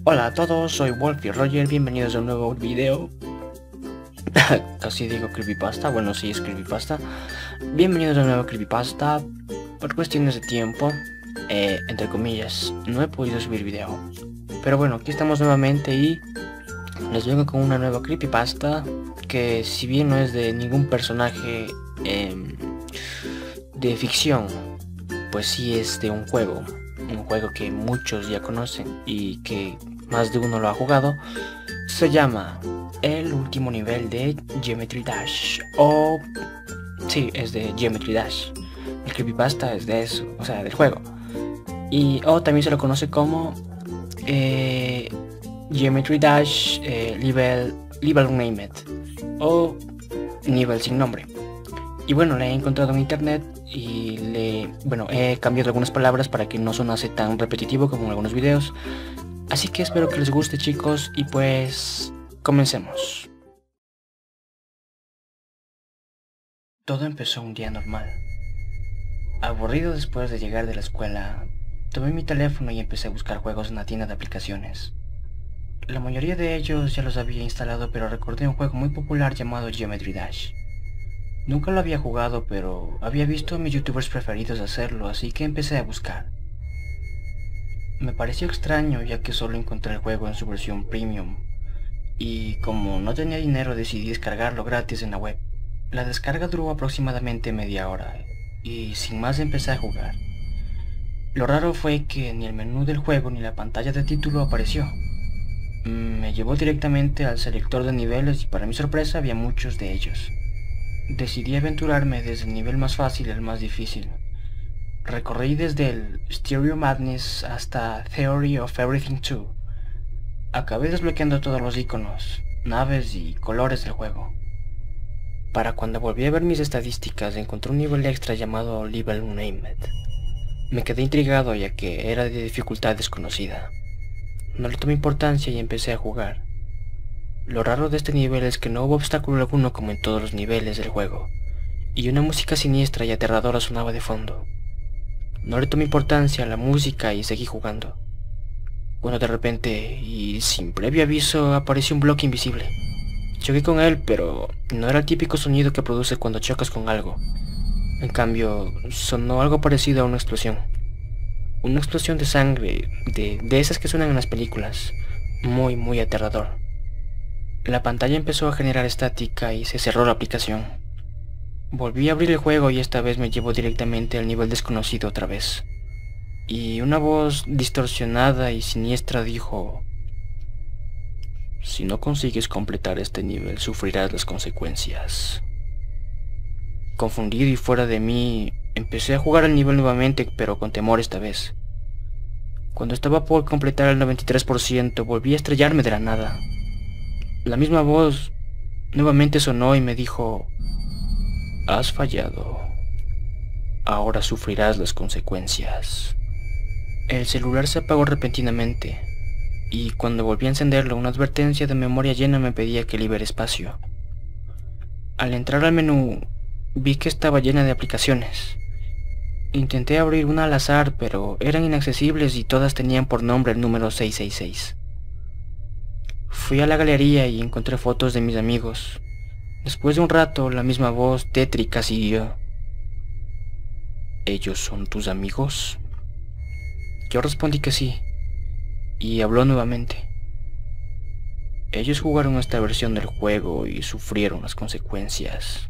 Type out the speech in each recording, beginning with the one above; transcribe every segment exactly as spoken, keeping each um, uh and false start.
Hola a todos, soy Wolf y Roger, bienvenidos a un nuevo video. Casi digo creepypasta, bueno sí es creepypasta. Bienvenidos a un nuevo creepypasta. Por cuestiones de tiempo, eh, entre comillas, no he podido subir video. Pero bueno, aquí estamos nuevamente y les vengo con una nueva creepypasta. Que si bien no es de ningún personaje eh, de ficción, pues sí es de un juego. Un juego que muchos ya conocen y que más de uno lo ha jugado. Se llama El último nivel de Geometry Dash. O... sí, es de Geometry Dash. El creepypasta es de eso, o sea, del juego. Y o también se lo conoce como eh, Geometry Dash eh, Level, Level Unnamed, o nivel sin nombre. Y bueno, la he encontrado en internet y le, bueno, he cambiado algunas palabras para que no sonase tan repetitivo como en algunos videos. Así que espero que les guste, chicos, y pues comencemos. Todo empezó un día normal. Aburrido después de llegar de la escuela, tomé mi teléfono y empecé a buscar juegos en la tienda de aplicaciones. La mayoría de ellos ya los había instalado, pero recordé un juego muy popular llamado Geometry Dash. Nunca lo había jugado, pero había visto a mis youtubers preferidos hacerlo, así que empecé a buscar. Me pareció extraño ya que solo encontré el juego en su versión premium, y como no tenía dinero decidí descargarlo gratis en la web. La descarga duró aproximadamente media hora, y sin más empecé a jugar. Lo raro fue que ni el menú del juego ni la pantalla de título apareció. Me llevó directamente al selector de niveles y para mi sorpresa había muchos de ellos. Decidí aventurarme desde el nivel más fácil al más difícil. Recorrí desde el Stereo Madness hasta Theory of Everything dos. Acabé desbloqueando todos los iconos, naves y colores del juego. Para cuando volví a ver mis estadísticas encontré un nivel extra llamado Level Unnamed. Me quedé intrigado ya que era de dificultad desconocida. No le tomé importancia y empecé a jugar. Lo raro de este nivel es que no hubo obstáculo alguno como en todos los niveles del juego, y una música siniestra y aterradora sonaba de fondo. No le tomé importancia a la música y seguí jugando, cuando de repente, y sin previo aviso, apareció un bloque invisible. Choqué con él, pero no era el típico sonido que produce cuando chocas con algo. En cambio, sonó algo parecido a una explosión. Una explosión de sangre, de, de esas que suenan en las películas, muy muy aterrador. La pantalla empezó a generar estática y se cerró la aplicación. Volví a abrir el juego y esta vez me llevó directamente al nivel desconocido otra vez. Y una voz distorsionada y siniestra dijo: si no consigues completar este nivel, sufrirás las consecuencias. Confundido y fuera de mí, empecé a jugar el nivel nuevamente, pero con temor esta vez. Cuando estaba por completar el noventa y tres por ciento, volví a estrellarme de la nada. La misma voz nuevamente sonó y me dijo: has fallado. Ahora sufrirás las consecuencias. El celular se apagó repentinamente, y cuando volví a encenderlo, una advertencia de memoria llena me pedía que libere espacio. Al entrar al menú, vi que estaba llena de aplicaciones. Intenté abrir una al azar, pero eran inaccesibles y todas tenían por nombre el número seis seis seis. Fui a la galería y encontré fotos de mis amigos. Después de un rato, la misma voz tétrica siguió: ¿ellos son tus amigos? Yo respondí que sí, y habló nuevamente: ellos jugaron esta versión del juego y sufrieron las consecuencias.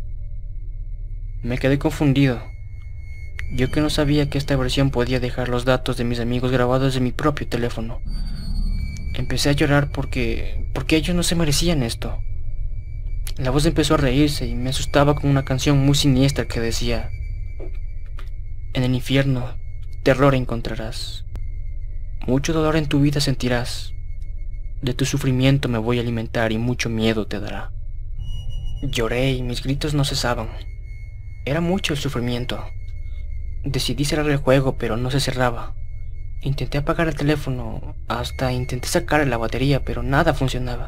Me quedé confundido, yo que no sabía que esta versión podía dejar los datos de mis amigos grabados en mi propio teléfono. Empecé a llorar porque, porque ellos no se merecían esto. La voz empezó a reírse y me asustaba con una canción muy siniestra que decía: en el infierno, terror encontrarás. Mucho dolor en tu vida sentirás. De tu sufrimiento me voy a alimentar y mucho miedo te dará. Lloré y mis gritos no cesaban. Era mucho el sufrimiento. Decidí cerrar el juego, pero no se cerraba. Intenté apagar el teléfono, hasta intenté sacarle la batería, pero nada funcionaba.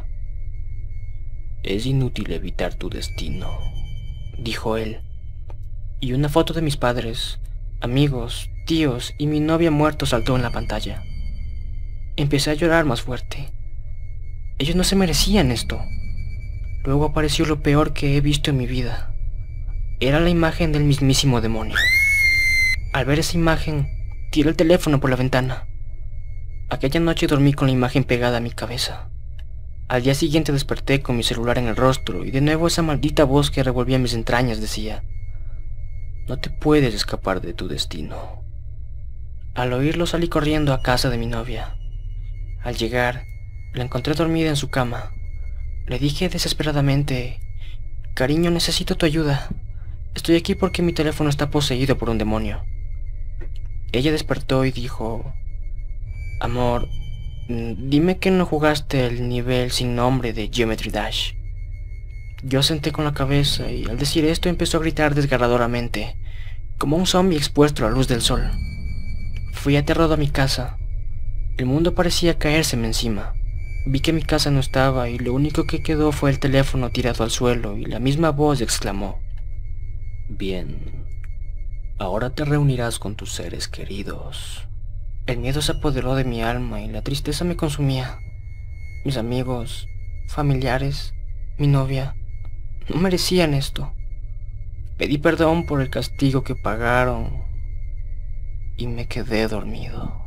Es inútil evitar tu destino, dijo él, y una foto de mis padres, amigos, tíos y mi novia muerto saltó en la pantalla. Empecé a llorar más fuerte. Ellos no se merecían esto. Luego apareció lo peor que he visto en mi vida. Era la imagen del mismísimo demonio. Al ver esa imagen, tiré el teléfono por la ventana. Aquella noche dormí con la imagen pegada a mi cabeza. Al día siguiente desperté con mi celular en el rostro y de nuevo esa maldita voz que revolvía mis entrañas decía: no te puedes escapar de tu destino. Al oírlo salí corriendo a casa de mi novia. Al llegar, la encontré dormida en su cama. Le dije desesperadamente: cariño, necesito tu ayuda. Estoy aquí porque mi teléfono está poseído por un demonio. Ella despertó y dijo: amor, dime que no jugaste el nivel sin nombre de Geometry Dash. Yo senté con la cabeza y al decir esto empezó a gritar desgarradoramente, como un zombie expuesto a la luz del sol. Fui aterrado a mi casa. El mundo parecía caérseme encima. Vi que mi casa no estaba y lo único que quedó fue el teléfono tirado al suelo y la misma voz exclamó: bien, ahora te reunirás con tus seres queridos. El miedo se apoderó de mi alma y la tristeza me consumía. Mis amigos, familiares, mi novia, no merecían esto. Pedí perdón por el castigo que pagaron y me quedé dormido.